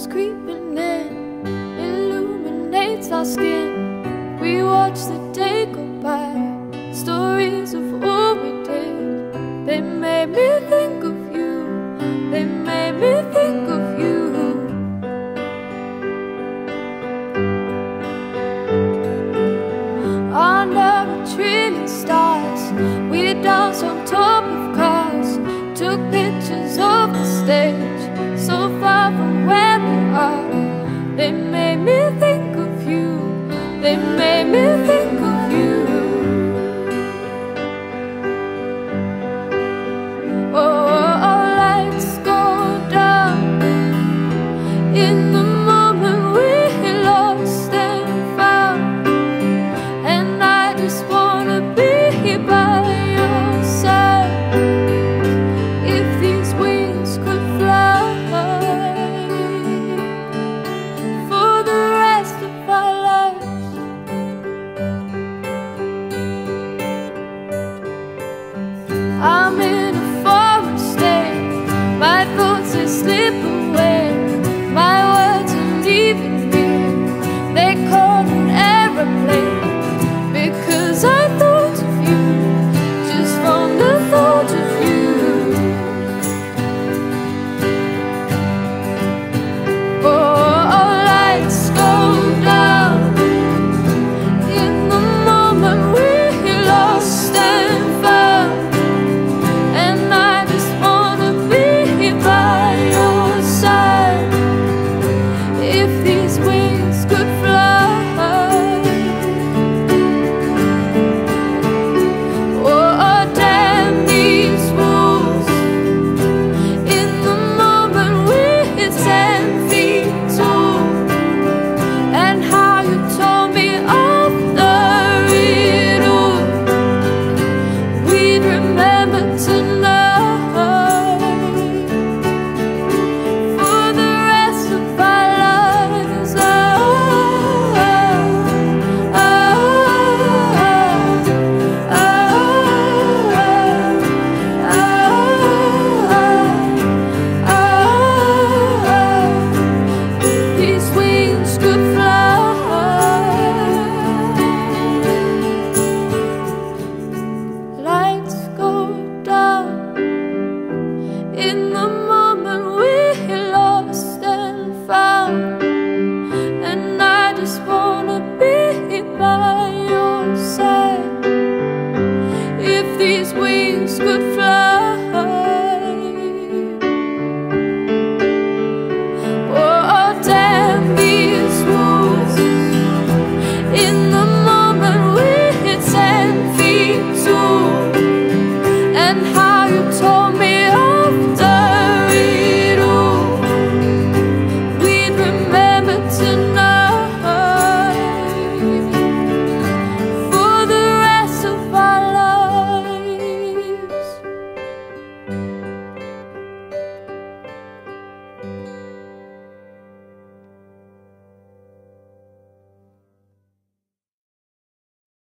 comes creeping in, illuminates our skin. We watch the day go by, stories of all we did. They made me think of you, they made me think of you. Under a trillion stars, we danced on top of cars, took pictures of the stage, so far from where we are. They made me think of you, they made me think of you. Oh, lights go down in the moment we lost and found, and I just wanna be by your side. If these wings could fly for the rest of our lives. I'm in a foreign state, my thoughts they slip away, my words are leaving me, they call an aeroplane. Because I thought of you, just from the thought of you. Oh, lights go down in the moment we lost and found, and I just wanna be by your side. If these wings could fly, oh damn these walls, in the moment we're 10 feet tall, and how you told me after it all, we'd remember tonight for the rest of our lives. These wings could fly. Lights go down in the moment we lost and found, and I just wanna be by your side. If these wings could fly.